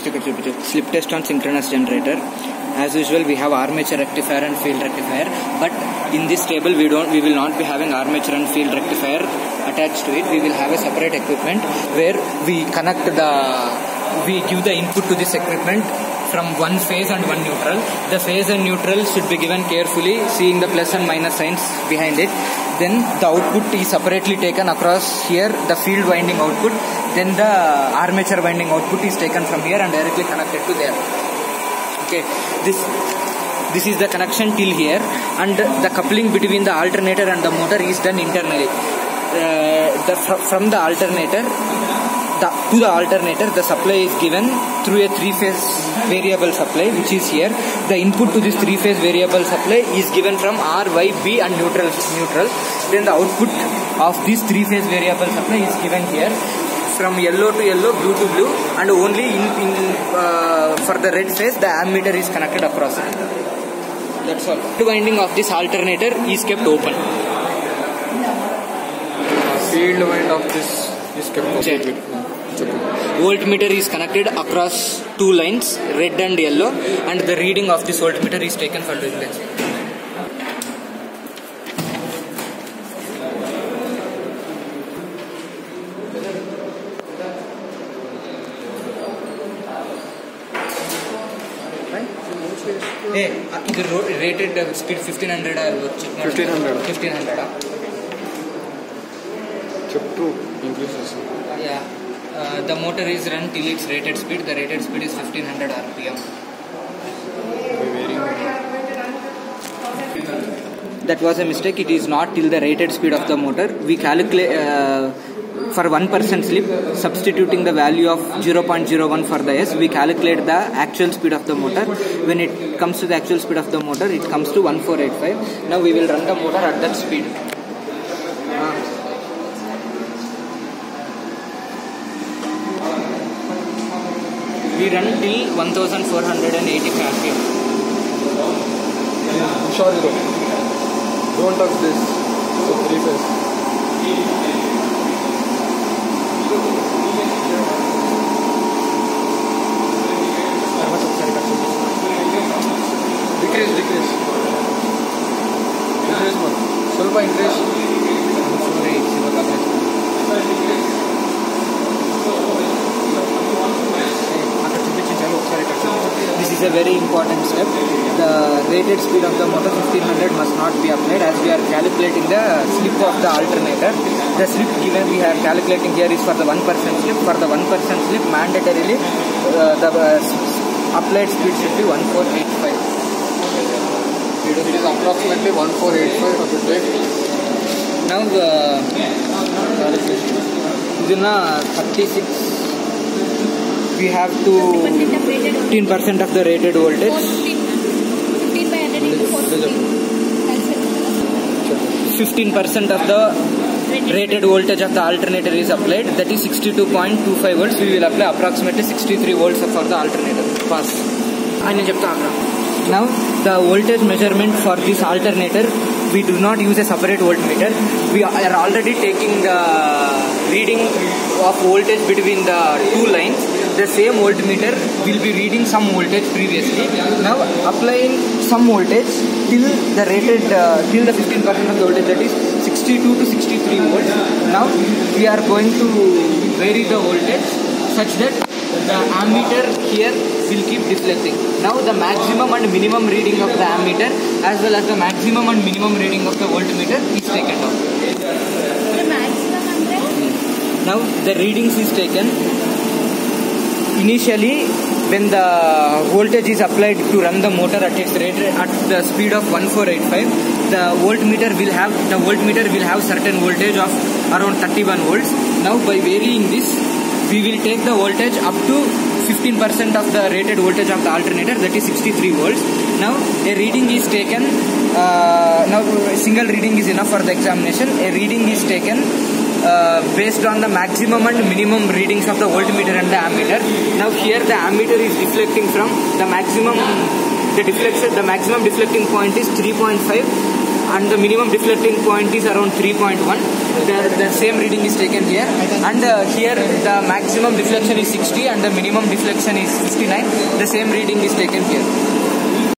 slip test on synchronous generator. As usual, we have armature rectifier and field rectifier, but in this table we will not be having armature and field rectifier attached to it. We will have a separate equipment where we give the input to this equipment from one phase and one neutral. The phase and neutral should be given carefully, seeing the plus and minus signs behind it. Then the output is separately taken across here, the field winding output. Then the armature winding output is taken from here and directly connected to there. Okay, this is the connection till here, and the coupling between the alternator and the motor is done internally. From the alternator to the alternator, the supply is given through a three-phase variable supply, which is here. The input to this three-phase variable supply is given from R, Y, B and neutral. Then the output of this three-phase variable supply is given here. From yellow to yellow, blue to blue, and only for the red phase the ammeter is connected across it. That's all. The winding of this alternator is kept open. Field wind of this is kept open. Voltmeter is connected across two lines, red and yellow, and the reading of this voltmeter is taken for reflex. Hey, rated speed 1500 or 1500. Chapter increases. Yeah, the motor is run till its rated speed. The rated speed is 1500 RPM. That was a mistake. It is not till the rated speed of the motor. We calculate for 1% slip, substituting the value of 0.01 for the S, we calculate the actual speed of the motor. When it comes to the actual speed of the motor, it comes to 1485. Now we will run the motor at that speed. We run till 1480 RPM. Sorry, don't touch this. So three phase. Decrease more. ಸ್ವಲ್ಪ increase. This is a very important step. The rated speed of the motor 1500 must not be applied, as we are calculating the slip of the alternator. The slip given we are calculating here is for the 1% slip. For the 1% slip, mandatorily the applied speed should be 1485. It is approximately 1485 of the day. Now ಇದನ್ನ 36, we have to 15% of the rated voltage. 15 by 100 into 15% of the rated voltage of the alternator is applied. That is 62.25 volts. We will apply approximately 63 volts for the alternator. Pass. Now the voltage measurement for this alternator, we do not use a separate voltmeter. We are already taking the reading of voltage between the two lines. The same voltmeter will be reading some voltage previously. Now applying some voltage till the rated till the 15% of the voltage, that is 62 to 63 volts. Now we are going to vary the voltage such that the ammeter here will keep deflecting. Now the maximum and minimum reading of the ammeter as well as the maximum and minimum reading of the voltmeter is taken down. The maximum under? Now the readings is taken. Initially, when the voltage is applied to run the motor at its rate at the speed of 1485, the voltmeter will have certain voltage of around 31 volts. Now by varying this, we will take the voltage up to 15% of the rated voltage of the alternator, that is 63 volts. Now a reading is taken. Now a single reading is enough for the examination. A reading is taken based on the maximum and minimum readings of the voltmeter and the ammeter. Now here the ammeter is deflecting from the maximum. The maximum deflecting point is 3.5 and the minimum deflecting point is around 3.1. The same reading is taken here, and here the maximum deflection is 60 and the minimum deflection is 59. The same reading is taken here.